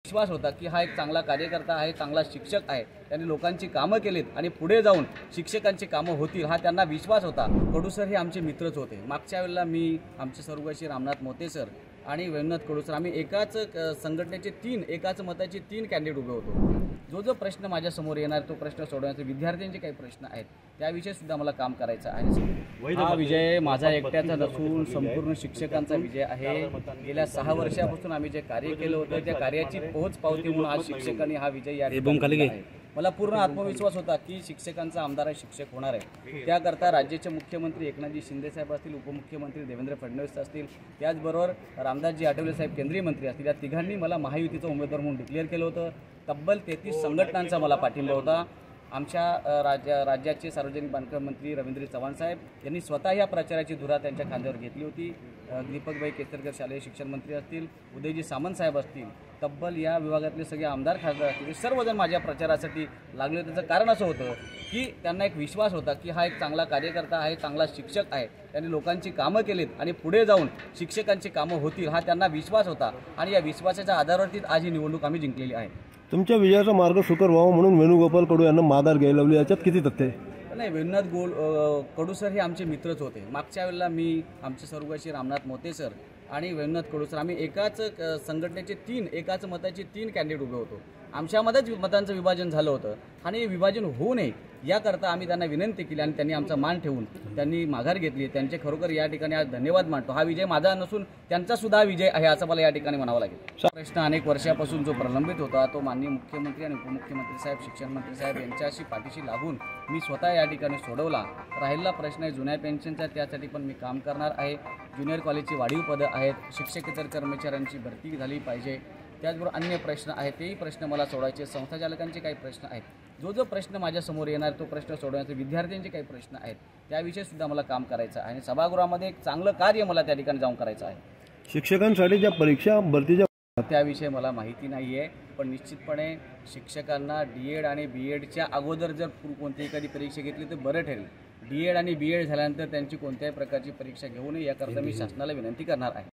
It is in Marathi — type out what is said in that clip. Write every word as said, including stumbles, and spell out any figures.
विश्वास होता की हा एक चांगला कार्यकर्ता आहे, चांगला शिक्षक आहे, त्यांनी लोकांची कामं केलीत आणि पुढे जाऊन शिक्षकांची कामं होतील हा त्यांना विश्वास होता। कडू सर हे आमचे मित्रच होते। मागच्या वेळेला मी, आमचे स्वर्गवासी रामनाथ मोते सर आणि वैभवनाथ कडू सर आम्ही एकाच संघटनेचे तीन एकाच मताचे तीन कॅन्डिडेट उभे होतो। जो जो प्रश्न माझ्यासमोर येणार तो प्रश्न सोडवण्याचे विद्यार्थ्यांचे काही प्रश्न आहेत त्याविषयी सुद्धा मला काम करायचं आहे। हा विजय माझा एकट्याचा नसून संपूर्ण शिक्षकांचा विजय आहे। गेल्या सहा वर्षापासून आम्ही जे कार्य केलं होतं त्या कार्याची पोहोच पावती म्हणून आज शिक्षकांनी हा विजय या ठिकाणी आहे। मला पूर्ण आत्मविश्वास होता की शिक्षकांचा आमदार आहे, शिक्षक होणार आहे। त्याकरता राज्याचे मुख्यमंत्री एकनाथजी शिंदे साहेब असतील, उपमुख्यमंत्री देवेंद्र फडणवीस असतील, त्याचबरोबर रामदासजी आठवले साहेब केंद्रीय मंत्री असतील, या तिघांनी मला महायुतीचा उमेदवार म्हणून डिक्लेअर केलं होतं। तब्बल तेहतीस संघटनांचा मला पाठिंबा होता। आमच्या राज्य राज्याचे सार्वजनिक बांधकाम मंत्री रवींद्र चव्हाण साहेब यांनी स्वतः या प्रचाराची धुरा त्यांच्या खांद्यावर घेतली होती। दीपकभाई केसरकर शालेय शिक्षण मंत्री असतील, उदयजी सामंत साहेब असतील, तब्बल या विभागातले सगळे आमदार खासदार असतील, सर्वजण माझ्या प्रचारासाठी लागले। त्याचं कारण असं होतं की त्यांना एक विश्वास होता की हा एक चांगला कार्यकर्ता आहे, चांगला शिक्षक आहे, त्यांनी लोकांची कामं केलीत आणि पुढे जाऊन शिक्षकांची कामं होतील हा त्यांना विश्वास होता आणि या विश्वासाच्या आधारावरतीच आज ही निवडणूक आम्ही जिंकलेली आहे। तुमच्या विजयाचा मार्ग सुकर व्हावा म्हणून वेणुगोपाल कडू यांना माघार घ्यायला लावली, याच्यात किती तथ्य आहे? नाही, वैभवनाथ गोल कडू सर हे आमचे मित्रच होते। मागच्या वेळेला मी, आमचे स्वर्गवासी रामनाथ मोते सर आणि वैभवनाथ कडू सर आम्ही एकाच संघटनेचे तीन एकाच मताचे तीन कॅन्डिडेट उभे होतो। आमच्यामध्येच मतांचं विभाजन झालं होतं आणि विभाजन होऊ नये याकरता आम्ही त्यांना विनंती केली आणि त्यांनी आमचा मान ठेवून त्यांनी माघार घेतली। त्यांचे खरोखर या ठिकाणी आज धन्यवाद मानतो। हा विजय माझा नसून त्यांचा सुद्धा विजय आहे असं मला या ठिकाणी म्हणावं लागेल। प्रश्न अनेक वर्षापासून जो प्रलंबित होता तो माननीय मुख्यमंत्री आणि उपमुख्यमंत्री साहेब, शिक्षण मंत्री साहेब यांच्याशी पाठीशी लागून मी स्वतः या ठिकाणी सोडवला। राहिलेला प्रश्न आहे जुन्या पेन्शनचा, त्यासाठी पण मी काम करणार आहे। ज्युनियर कॉलेजची वाढीव पदं आहेत, शिक्षकेतर कर्मचाऱ्यांची भरती झाली पाहिजे, त्याचबरोबर अन्य प्रश्न आहेत तेही प्रश्न मला सोडवायचे। संस्थाचालकांचे काही प्रश्न आहेत। जो जो प्रश्न माझ्यासमोर येणार तो प्रश्न सोडवण्याचे विद्यार्थ्यांचे काही प्रश्न आहेत त्याविषयी सुद्धा मला काम करायचं आहे आणि सभागृहामध्ये एक चांगलं कार्य मला त्या ठिकाणी जाऊन करायचं आहे। शिक्षकांसाठी ज्या परीक्षा भरतीच्या त्याविषयी मला माहिती नाही आहे, पण निश्चितपणे शिक्षकांना डी एड आणि बी एडच्या अगोदर जर कोणतीही एखादी परीक्षा घेतली तर बरं ठरेल। डी एड आणि बी एड झाल्यानंतर त्यांची कोणत्याही प्रकारची परीक्षा घेऊ नये याकरता मी शासनाला विनंती करणार आहे।